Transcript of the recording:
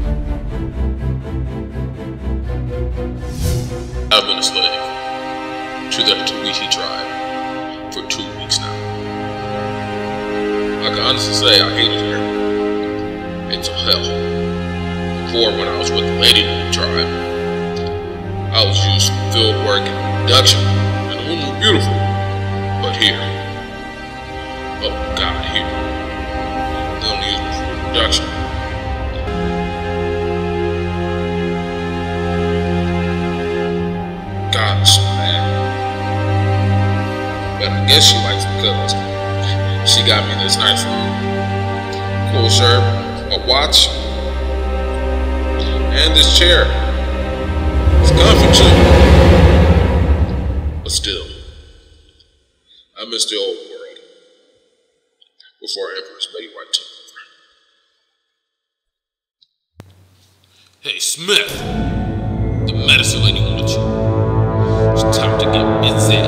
I've been a slave to that Tuihi tribe for 2 weeks now. I can honestly say I hate it here. It's a hell. Before, when I was with the Lady Moon tribe, I was used for field work and production, and the room was beautiful. But here, oh God, here, they only use me for production. God, I'm so mad. But I guess she likes me because she got me this nice cool shirt, a watch, and this chair. It's comfy too. But still, I miss the old world before Empress Betty White took over. Hey Smith, the medicine lady wants you. It's time to get busy.